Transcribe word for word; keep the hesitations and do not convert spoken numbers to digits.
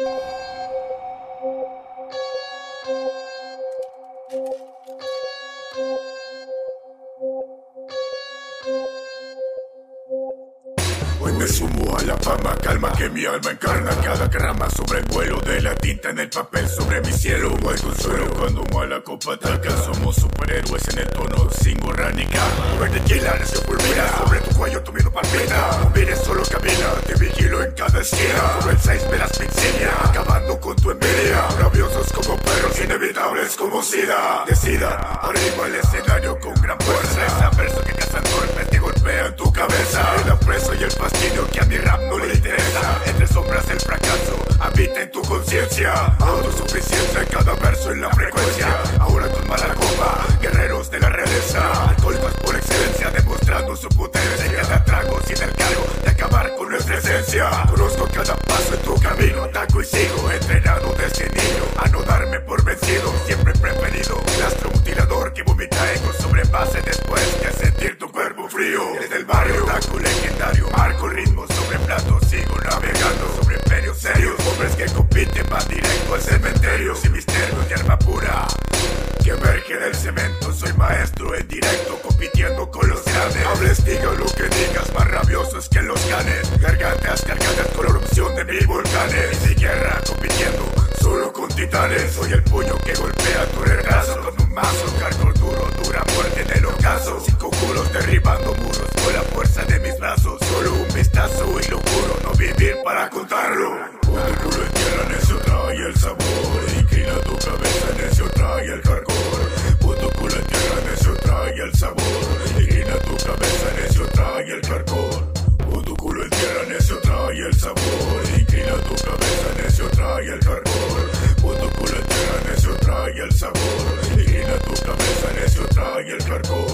Hoy me sumo a la fama, calma que mi alma encarna cada grama sobre el vuelo de la tinta en el papel sobre mi cielo. No hay consuelo cuando mala copa ataca. Somos superhéroes en el tono sin gorra ni cama. Verde tequila, nació fulmina, sobre tu cuello tu miedo palpita. No mires, solo camina, te vigilo en cada esquina. Sobre el seis me las insignia, acabando con tu envidia. Rabiosos como perros, inevitables como sida. Decida, arriba el escenario con gran fuerza. Esa verso que cazan golpes te golpean tu cabeza. El apreso y el fastidio que a mi rap no le interesa. Entre sombras el fracaso habita en tu conciencia. Autosuficiencia en cada verso en la frecuencia. Ahora con mala copa, guerreros de la realeza. Alcohólicos por excelencia, demostrando su potencia. Cada trago sin el cargo de acabar con nuestra esencia. Conozco cada paso en tu camino, ataco y sigo. Entrenado desde niño a no darme por vencido. Siempre preferido el astro mutilador que vomita ego sobre base después que sentir tu cuerpo frío. Desde el barrio, taco legendario, marco ritmo sobre platos. Sigo navegando sobre imperios serios. Hombres que compiten van directo al cementerio. Sin misterios de arma pura que emerge del cemento. Soy maestro en directo, compitiendo con los grandes. Hables, diga lo que digas, más rabiosos que los ganes. Gargantas cargadas con la erupción de mil volcanes. Y mi guerra compitiendo solo con titanes. Soy el puño que golpea tu retraso con un mazo. Hardcore duro, dura muerte en el ocaso. Cinco culos derribando muros con la fuerza de mis brazos. Solo un vistazo y lo juro, no vivir para contarlo. Pon tu culo en tierra, necio, trae el sabor. Inclina tu cabeza, necio, trae el hardcore. Pon tu culo en tierra, necio, trae el sabor. Inclina tu cabeza, necio, trae el hardcore. Pon tu culo en tierra, necio, trae el sabor. Inclina tu cabeza, necio, trae el hardcore. Pon tu culo en tierra, necio, trae el sabor. Inclina tu cabeza, necio, trae el hardcore.